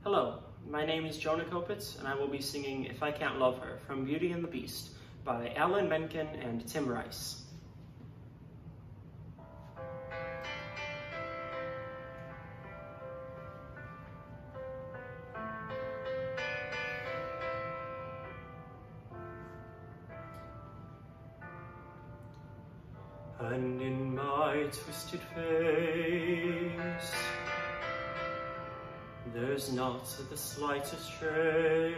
Hello, my name is Jonah Kopitz, and I will be singing If I Can't Love Her from Beauty and the Beast by Alan Menken and Tim Rice. And in my twisted face, there's not the slightest trace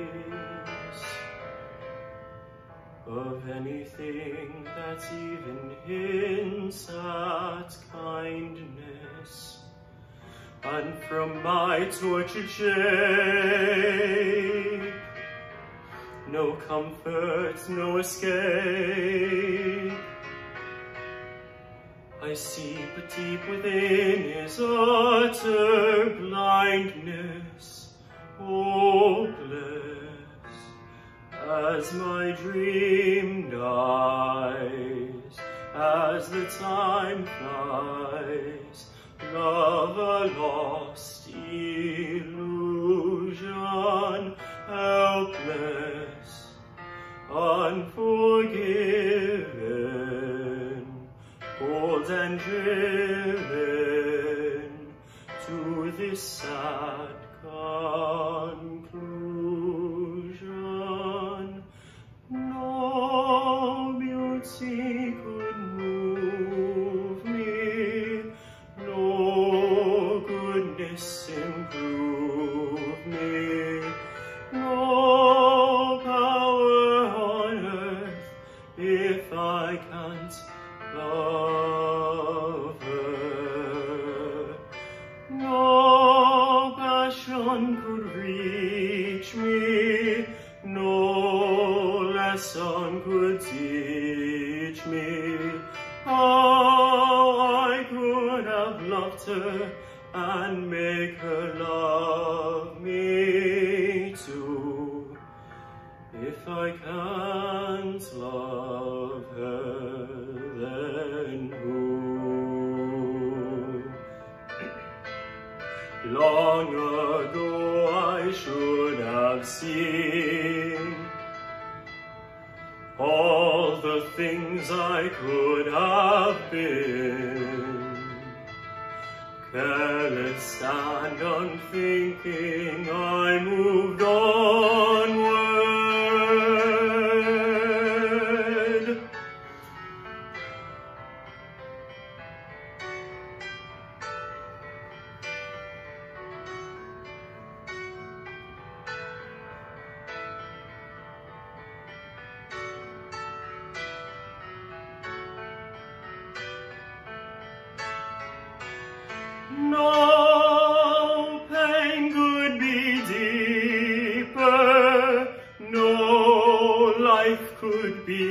of anything that even hints at kindness. And from my tortured shape, no comfort, no escape. I see, but deep within is utter blindness, hopeless, as my dream dies, as the time flies, love a lost illusion, helpless, unforgiven, cold and driven to this sad conclusion. No beauty could move me, no goodness improve me, no power on earth if I can't love her. No passion could reach me, no lesson could teach me how I could have loved her and make her love me too. If I can't love her, then who? Long ago I should have seen all the things I could have been. Careless and unthinking, I moved onward. No pain could be deeper, no life could be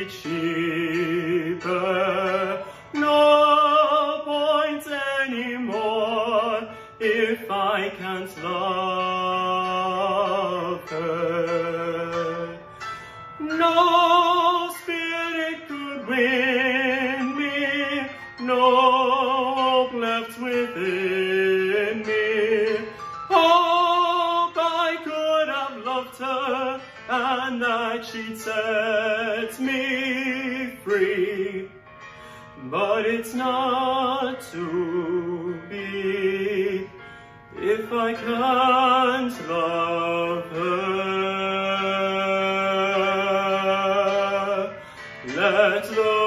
cheaper, no point anymore if I can't love her. No spirit could win me, no hope left within me. Hope I could have loved her and that she'd set me free. But it's not to be if I can't love her. Let love